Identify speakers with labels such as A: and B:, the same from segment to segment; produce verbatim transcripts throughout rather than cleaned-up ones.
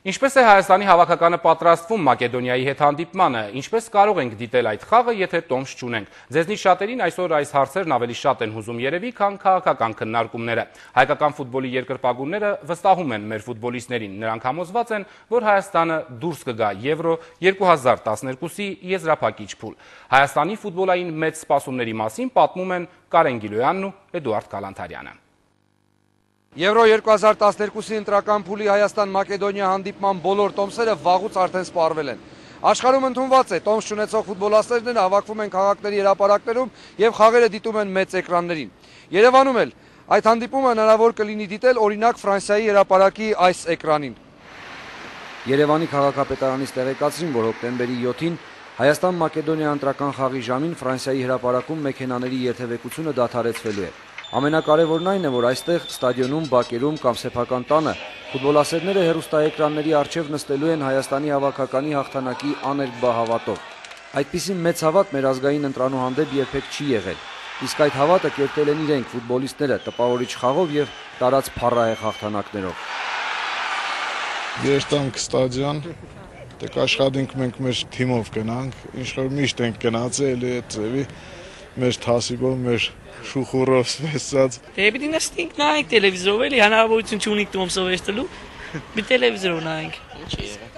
A: Ինչպես է Հայաստանի հավաքականը պատրաստվում Մակեդոնիայի հետ հանդիպմանը, ինչպես կարող ենք դիտել այդ խաղը, եթե տոմս չունենք։ Ձեզնից շատերին այսօր այս հարցերն ավելի շատ են հուզում երևի, քան քաղաքական քննարկումները։ Հայկական ֆուտբոլի երկրպագուները վստահում են մեր ֆուտբոլիստներին։ Նրանք համոզված են, որ Հայաստանը դուրս կգա Եվրո երկու հազար տասներկուսի եզրափակիչ փուլ։ Հայաստանի ֆուտբոլային մեծ սպասումների մասին պատմում են Կարեն Գիլոյանն ու Էդուարդ Կալանթարյանը։
B: Եվրո երկու հազար տասներկուսի ընտրական փուլի Հայաստան-Մակեդոնիա հանդիպման բոլոր տոմսերը վաղուց արդեն սպառվել են։ Աշխարհում ընդունված է, տոմս չունեցող ֆուտբոլաստերներն հավաքվում են քաղաքների հրապարակներում եւ խաղերը դիտում են մեծ էկրաններին։ Երևանում էլ այդ հանդիպումը հնարավոր կլինի դիտել օրինակ Ֆրանսիայի հրապարակի այս էկրանին։ Երևանի քաղաքապետարանից տեղեկացրին, որ հոկտեմբերի յոթին Հայաստան-Մակեդոնիա ընտրական խաղի ժամին Ֆրանսիայի հրապարակում մեքենաների երթևեկությունը դադարեցվելու է։ Ամենակարևորն այն է, որ այստեղ ստադիոնում, բակերում կամ սեփական տանը ֆուտբոլասերները հեռուստաէկրանների առջև նստելու են Հայաստանի հավաքականի հաղթանակի աներկբա հավատով։ Այդպիսի մեծ հավատ մեր ազգային ընտրանու հանդեպ երբեք չի եղել, իսկ այդ հավատը կերտել են իրենք ֆուտբոլիստները տպավորիչ խաղով եւ տարած փառահեղ հաղթանակներով։
C: Երթանք ստադիոն, դե աշխատենք մենք մեր թիմով գնանք, ինչ որ միշտ ենք գնացել այդ ձևի, մեր թասիկով, մեր շուխուրով սվեսած։
D: Դե պիտի նստենք նայենք տելևիզորով, էլի հնարավորություն չունենք տոմսով էստելու, մի տելևիզորով նայենք։
E: Ինչ է եղել։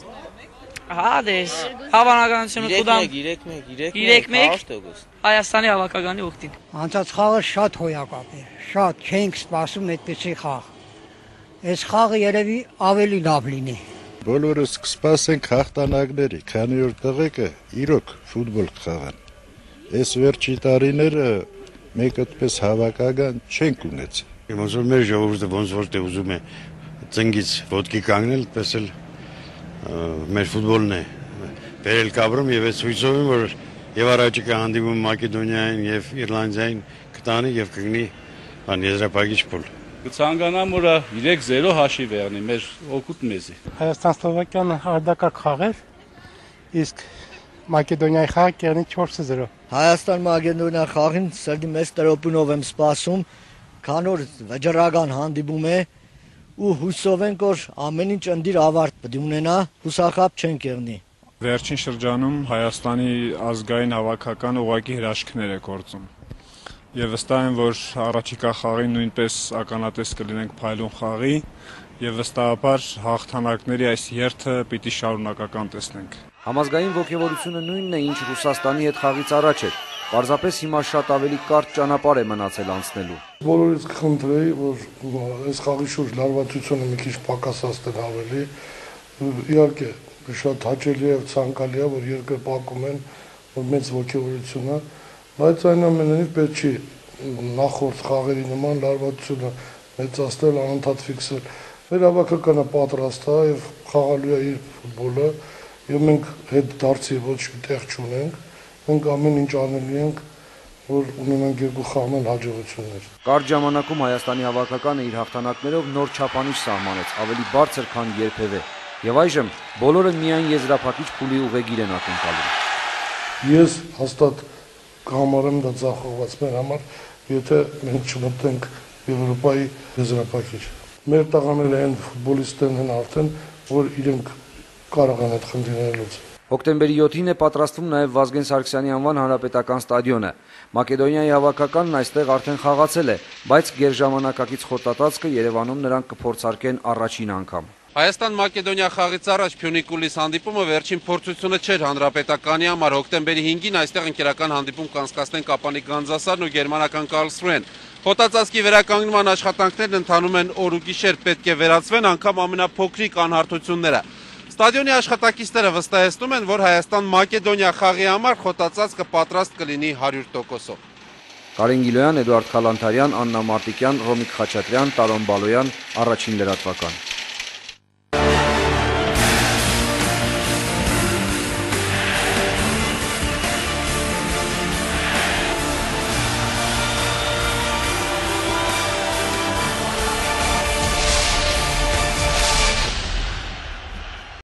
D: Հա, դες, հավանականությունը կուտամ
E: երեք մեկ
D: Հայաստանի հավաքականի ուխտին։
F: Անցած խաղը շատ հոյակապ է, շատ չենք սպասում այդպիսի խաղ։ Այս խաղը երևի ավելի լավ լինի։
C: Բոլորս կսպասենք հաղթանակների, քանի որ տղեկը իրոք ֆուտբոլ կխաղան։ Այս վերջի տարիները մեկ այդպես հավաքական չենք ունեցել։
G: Ոնց որ մեր ժողովուրդը ոնց որ դե ուզում է ծնգից ոտքի կանգնել, այդպես էլ մեր ֆուտբոլն է վերել կապրում եւ այս հույսով եմ, որ եւ առաջիկա հանդիպում Մակեդոնիային եւ Իռլանդիային կտանի եւ կգնի բան եզրափակիչ փուլ։
H: Կցանկանամ, որ երեք զերո հաշիվ եղնի մեր օգուտ մեզի։
I: Հայաստան-Սլովակիան արդակակ խաղեր, իսկ Մակեդոնիայի խաղը կերնի չորս զիրո։
J: Հայաստան-Մակեդոնիա խաղին սրտի մեծ տրոպունով եմ սպասում, քան որ վճռական հանդիպում է ու հուսով ենք, որ ամեն ինչ ընդիր ավարտ պետք ունենա, հուսախաբ չենք եղնի։
K: Վերջին շրջանում Հայաստանի ազգային հավաքական ուղղակի հրաշքներ է գործում։ Եվ վստահ եմ, որ առաջիկա խաղին նույնպես ականատես կլինենք փայլուն խաղի եւ վստահաբար հաղթանակների այս երթը պիտի շարունակական տեսնենք։
B: Համազգային ոգևորությունը նույնն է, ինչ Ռուսաստանի հետ խաղից առաջ էր։ Պարզապես հիմա շատ ավելի կարճ ճանապարհ է մնացել անցնելու։
C: Բոլորից կխնդրեի, որ այս խաղի շուրջ լարվածությունը մի քիչ պակասացնել ավելի։ Իհարկե, շատ հաճելի է եւ ցանկալի է, որ երկրպագում են, որ մեծ ոգևորություն է, բայց այնուամենայնիվ պետք չի նախորդ խաղերի նման լարվածությունը մեծացնել, անընդհատ ֆիքսել։ Մեր հավաքականը պատրաստ է եւ խաղալու է իր ֆուտբոլը, եւ մենք հետ դարձի ոչ մի տեղ չունենք, մենք ամեն ինչ անելու ենք, որ ունենանք երկու խաղն հաջողություններ։
B: Կարճ ժամանակում Հայաստանի հավաքականը իր հաղթանակներով նոր չափանիշ սահմանեց, ավելի բարձր, քան երբևէ, եւ այժմ բոլորը միայն եզրափակիչ փուլի ուղեգիր են ակնկալում։
C: Ես հաստատ կհամարեմ դա ցախողված մեր համար, եթե մենք չմտնենք Եվրոպայի եզրափակիչ։ Մեր տղաները են ֆուտբոլիստներն են արդեն, որ իրենք կարող են այդ խնդիրները լուծել։
B: Հոկտեմբերի յոթին է պատրաստվում նաև Վազգեն Սարգսյանի անվան հանրապետական ստադիոնը։ Մակեդոնիայի հավաքականն այստեղ արդեն խաղացել է, բայց գերժամանակակից խոտատածկը Երևանում նրանք կփորձարկեն առաջին անգամ։
L: Հայաստան-Մակեդոնիա խաղից առաջ Փյունիկ-Ուլիս հանդիպումը վերջին փորձությունը չէր հանրապետականի համար։ Հոկտեմբերի հինգին այստեղ ընկերական հանդիպում կանցկացնեն Կապանի Գանձասարն ու գերմանական Կարլսրուեն։ Խոտածածկի վերականգնման աշխատանքներն ընթանում են օր ու գիշեր, պետք է վերացվեն անգամ ամենափոքրիկ անհարթությունները։ Ստադիոնի աշխատակիցները վստահեցնում են, որ Հայաստան-Մակեդոնիա խաղի համար խոտածածկը պատրաստ կլինի հարյուր տոկոսով։
B: Կարեն Գիլոյան, Էդուարդ Կալանթարյան, Աննա Մարտիկյան, Ռոմիկ Խաչատրյան, Տարոն Բալոյան, Առաջին լրատվական։